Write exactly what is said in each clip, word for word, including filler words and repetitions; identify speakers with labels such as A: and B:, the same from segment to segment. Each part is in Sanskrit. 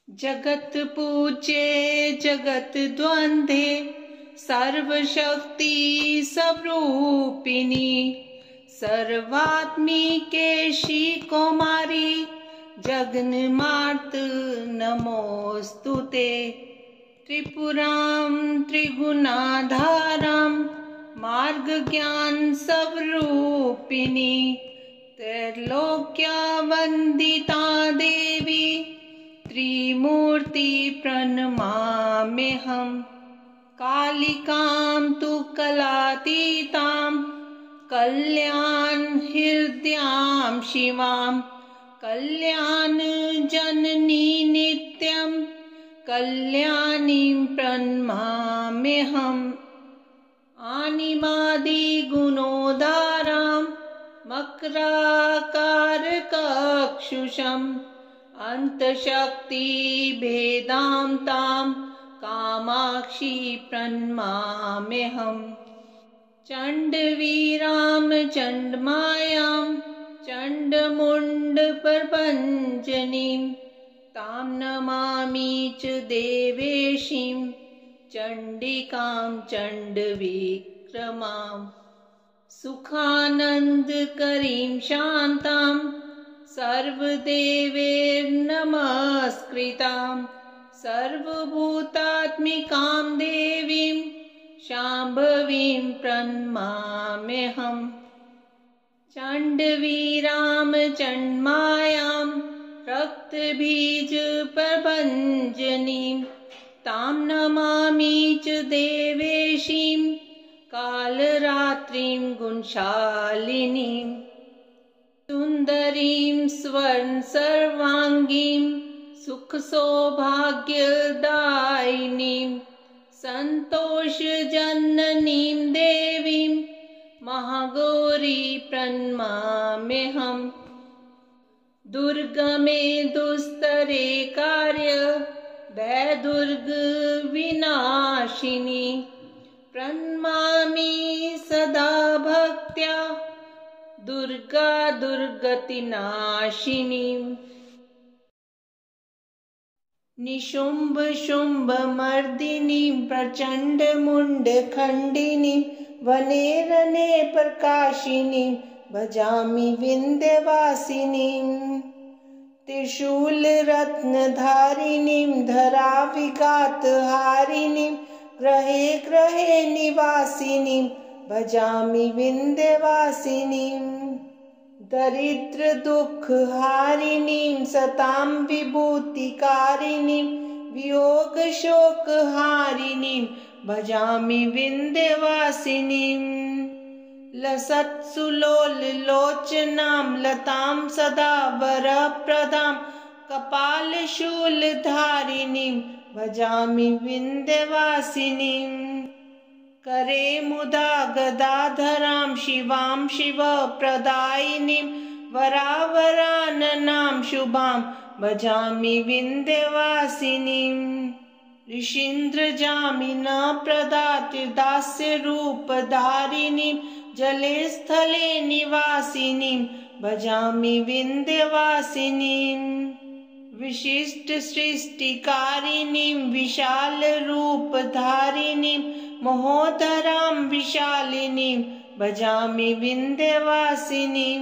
A: जगत पूज्ये जगत द्वंद्वे सर्वशक्ति स्वरूपिणी सर्वात्मिके श्री कौमारी जगन्मात नमोस्तुते। त्रिपुरां त्रिगुणाधारां मार्ग ज्ञान स्वरूपिणी त्रैलोक्या वंदिता देवी त्रिमूर्ति प्रणमाम्यहम्। कालिकां तु कलातीतां कल्याण हृदयां शिवां कल्याण जननी नित्यं कल्याणीं प्रणमाम्यहम्। आनिमादि गुणोदारां मकराकारकक्षुषम् अंतशक्ति भेदां तां कामाक्षी प्रणमाम्यहम्। चंडवीरां चंडमायां चंडमुंडप्रभञ्जनीं तां नमामि च देवेशीं चंडिकां चंडविक्रमां। सुखानन्दकरीं शान्तां सर्वदेवैर्नमस्कृतां सर्वभूतात्मिकां देवीं शाम्भवीं प्रणमाम्यहम्। चंडवीरां चंडमायां रक्तबीजप्रभञ्जनीं तां नमामि च देवेशीं कालरात्रिं गुणशालिनीं। सुंदरीं स्वर्ण सर्वांगीं सुख सौभाग्यदायिनीं संतोषजननीं देवीं महागौरी प्रणमाम्यहम्। दुर्गमे दुस्तरे कार्य भयदुर्ग विनाशिनी प्रणमामि सदा भक्त्या दुर्गा दुर्गतिनाशिनी। निशुंभ शुंभ मर्दिनी प्रचंड मुंड खंडिनी वने रणे प्रकाशिनी भजामि विंध्यवासिनी। त्रिशूल रत्न धारिणी धरा विघात हारिणी ग्रहे ग्रहे निवासिनी भजामि विंध्यवासिनी। दरिद्र दुख हारिणीं सतां विभूतिकारिणीं वियोग शोक हारिणीं भजामि विंध्यवासिनीं। लसत्सुलोल लोचनां लतां सदा वरप्रदां कपालशूल धारिणीं भजामि विंध्यवासिनीं। करे मुदा गदाधरां शिवां शिवप्रदायिनीं वरावराननां शुभां भजामि विंध्यवासिनीं। ऋषीन्द्रजामिना प्रदाति दास्यरूपधारिणीं जले स्थले निवासिनीं भजामि विंध्यवासिनीं। विशिष्ट सृष्टिकारिणीं विशाल रूपधारिणीं महोदरां विशालिनीं भजामि विंध्यवासिनीं।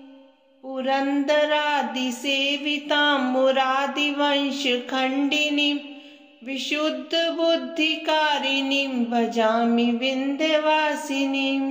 A: पुरन्दरादिसेवितां मुरादिवंशखण्डिनीं विशुद्ध बुद्धिकारिणीं भजामि विंध्यवासिनीं।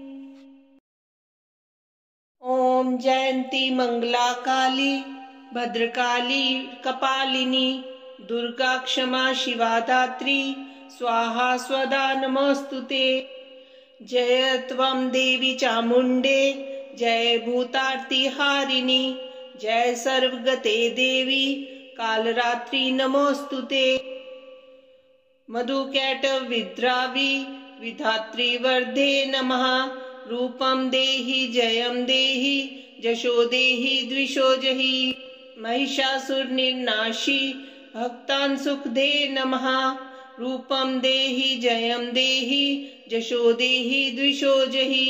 A: ओम जयंती मंगला काली भद्रकाली कपालिनी दुर्गा क्षमा शिवा दात्री स्वाहा स्वदा नमोस्तुते। जय त्वं देवी चामुंडे जय भूतार्ति हारिणी जय सर्वगते देवी कालरात्रि नमोस्तुते। मधुकैटविद्रावि विधात्री वर्धे नमः। रूपं देहि जयं देहि जशो देहि द्विषो जहि। महिषासुरनिर्नाशी भक्तान् सुखदे नमः। रूपं देहि जयं देहि जशो देहि द्विषो जहि।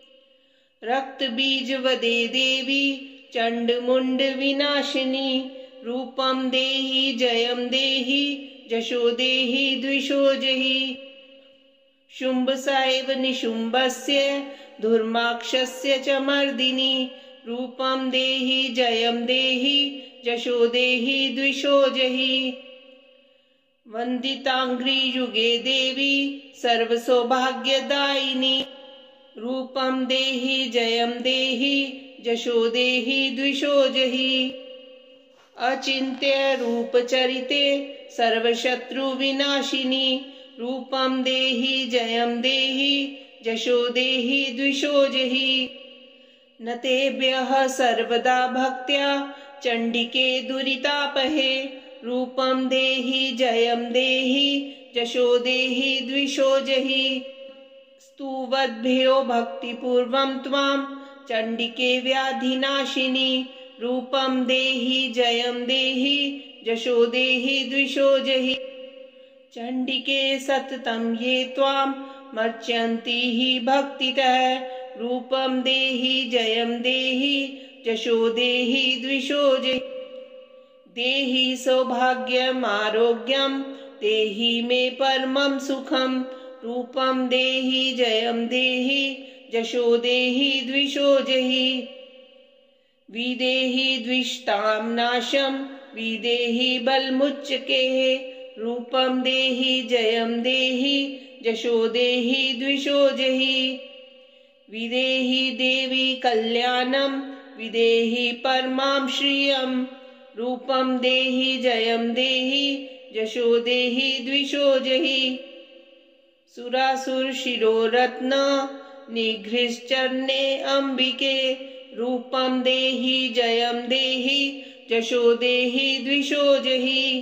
A: रक्त बीज वदे देवी चंड मुंड विनाशिनी रूपं देहि जयं देहि जशो देहि द्विषो जहि। शुम्भस्यैव निशुम्भस्य धूर्माक्षस्य च मर्दिनि रूपं देहि जयं देहि जशो देहि द्विषो जहि। वन्दिताङ्घ्रियुगे देवी सर्वसौभाग्यदायिनी रूपं देहि जयं देहि जशो देहि द्विषो जहि। अचिन्त्य रूपचरिते सर्वशत्रुविनाशिनी रूपं देहि जयं देहि जशो देहि द्विषो जहि। न तेभ्यः सर्वदा भक्त्या चण्डिके दुरितापहे रूपं देहि जयं देहि जशो देहि द्विषो जहि। स्तुवद्भ्यो भक्तिपूर्वं त्वां चण्डिके व्याधिनाशिनी रूपं देहि जयं देहि जशो देहि द्विषो जहि। चण्डिके सततं ये त्वां मर्च्यन्ति हि भक्तितः रूपं देहि जयं देहि जशो देहि द्विषो जहि। देहि सौभाग्यम् आरोग्यं देहि मे परमं सुखं रूपं देहि जयं देहि जशो देहि द्विषो जहि। विदेहि द्विषतां नाशं विदेहि बलमुच्चकेः रूपं देहि जयं देहि जशो देहि द्विषो जहि। विदेहि देवी कल्याणं विदेहि परमां श्रियं रूपं देहि जयं देहि जशो देहि द्विषो जहि। सुरासुर शिरोरत्न निघ्रिश्चरणे अंबिके रूपं देहि जयं देहि जशो देहि द्विषो जहि।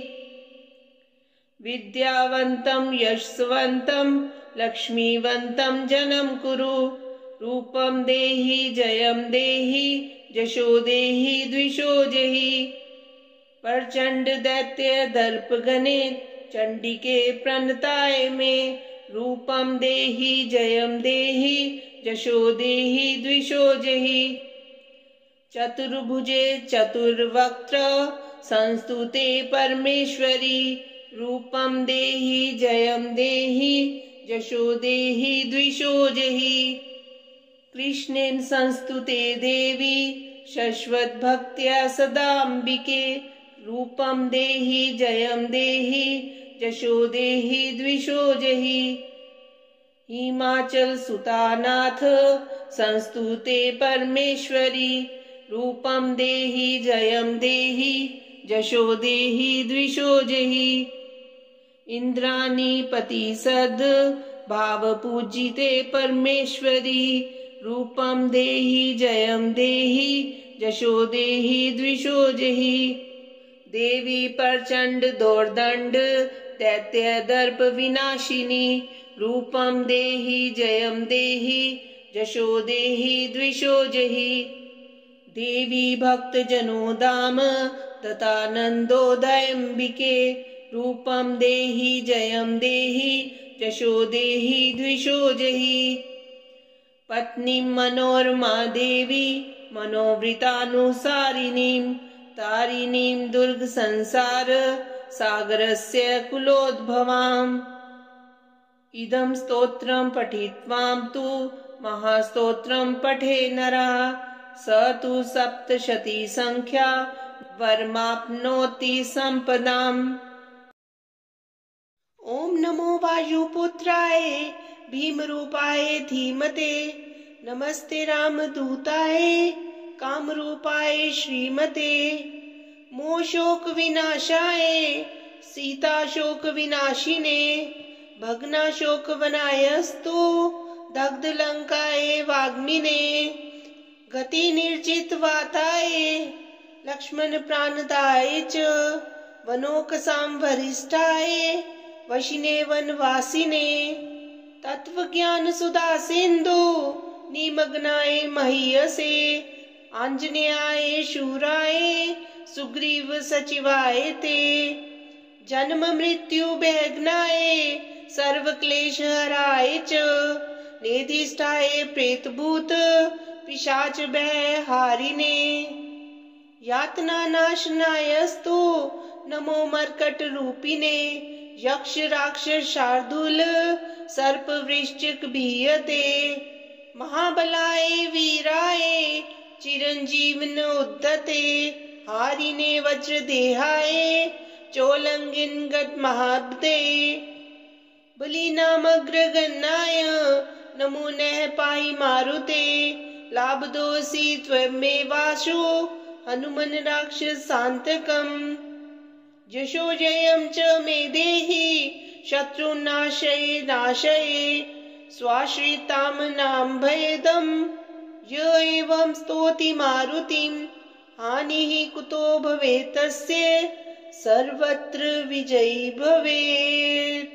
A: विद्यावन्तं यशस्वन्तं लक्ष्मीवन्तं जनं कुरु रूपं देहि जयं देहि जशो देहि द्विषो जहि। प्रचंड दैत्य दर्पगणे चण्डिके प्रणताय मे रूपं देहि जयं देहि जशो देहि द्विषो जहि। चतुर्भुजे चतुर्वक्त्र संस्तुते परमेश्वरी रूपं देहि जयं देहि जशो देहि द्विषो जहि। कृष्णेन संस्तुते देवी शश्वत भक्त्या सदाम्बिके रूपं देहि जयं देहि जशो देहि द्विषो जहि। हिमाचल सुतानाथ संस्तुते परमेश्वरी रूपं देहि जयं देहि जशो देहि द्विषो जहि। इंद्राणी पतिसद भावपूजिते परमेश्वरी रूपं देहि जयं देहि जशो देहि द्विषो जहि। देवी प्रचंड दोर्दंड दैत्य दर्प विनाशिनी रूपं देहि जयं देहि जशो देहि द्विषो जहि। देवी भक्त जनोदाम तथानंदोदयंबिके रूपं देहि जयं देहि जशो देहि द्विषो जहि। पत्नी मनोरमा देवी मनोवृतानुसारिणीं तारिणीं दुर्ग संसार सागरस्य कुलोद्भवाम्। इदं स्तोत्रं पठित्वां तु महास्तोत्रं पठे नरः स तु सप्तशती संख्या वरमाप्नोति संपदाम्। ओम नमो वायुपुत्राय भीमरूपाय धीमते नमस्ते रामदूताय कामरूपाय श्रीमते मोहशोक विनाशाय सीताशोक विनाशिने भग्नाशोक वनायस्तु दग्ध लंकाय वाग्मिने गति निर्जित वाताय लक्ष्मण प्राणदाय च वनोकसाम वरिष्ठाय वशिने वनवासिने तत्व ज्ञान सुधा सिंधु निमग्नाय महीयसे आंजनेयाय शूराय सुग्रीव सचिवाय ते जन्म मृत्यु भयग्नाय सर्व क्लेश हराय च नेधिष्ठाय प्रेतभूत पिशाच भय हारिने यातना नाशनायस्तु नमो मर्कट रूपिणे यक्ष राक्षस शार्दूल सर्प वृश्चिक भीयते महाबलाय वीराय चिरंजीवन उद्धते हारिणे वज्र देहाय चोलंगिन गत महाब्दे बलि नामग्रगन्नाय नमो नः पाहि मारुते लाभदोषी त्वमेवाशो हनुमन राक्षसान्तकम् यशो जयं च मे देहि शत्रुनाशये नाशये स्वाश्रितामनां भयदं य एवं स्तोति मारुतिं हानिः कुतो भवेत् तस्य सर्वत्र विजयी भवेत्।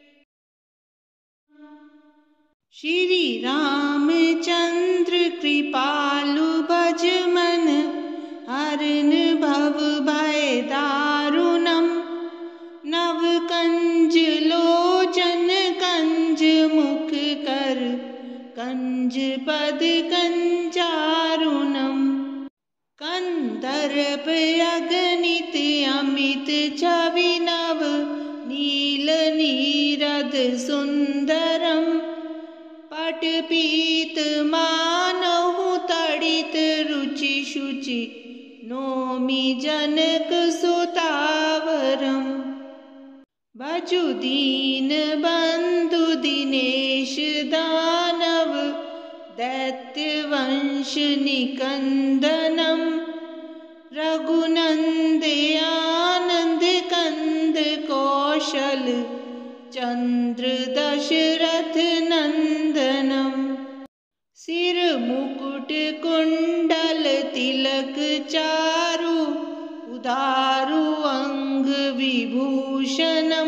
A: श्री रामचंद्र कृपालु भज मन हरन भव भय दारुणम नव कंज लोचन कंज मुख कर कंज पद कंजारुणम कंदर्प अगणित अमित छवि नव नील नीरद सुंदरम पटपीत मानहु तड़ित रुचि शुचि नोमि जनक सुतावरम भजु दीन बंधु दिनेश दानव दैत्य वंश निकंदनम रघुनंद आनंद कंद कौशल चंद्र दशरथ नंदनम सिर मुकुट कुंडल तिलक चारु उदारु अंग विभूषणम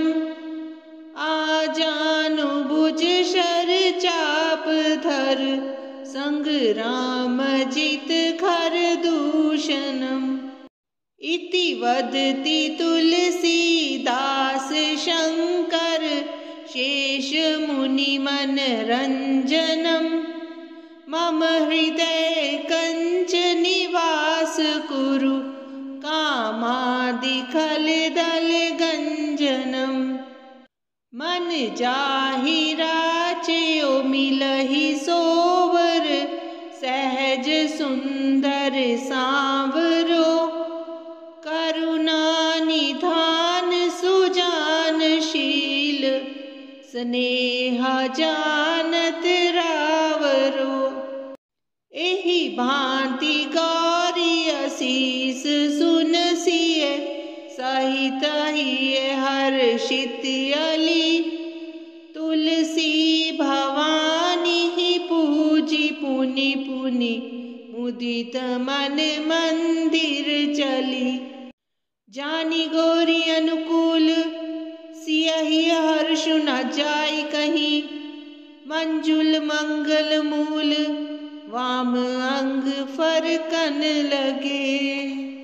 A: आजानु भुज शर चाप धर संग्राम जित खर दूषणम इति वदति तुलसीदास शंकर शेष मुनि मन रंजनम मम हृदय कंच निवास कुरु कामादि खल दल गंजनम मन जाहि राचयो मिलहि सोवर सहज सुंदर सांवरो करुणा निधान सुजानशील स्नेह जानत रावरो एहि भांति गौरी असीस सुनसिय सहित हिय हर्षित अली तुलसी भवानी ही पूजी पुनि पुनि मुदित मन मंदिर चली जानी गौरी अनुकूल सियहि हर्ष न जाय कहीं मंजुल मंगल मूल वाम अंग फरकन लगे।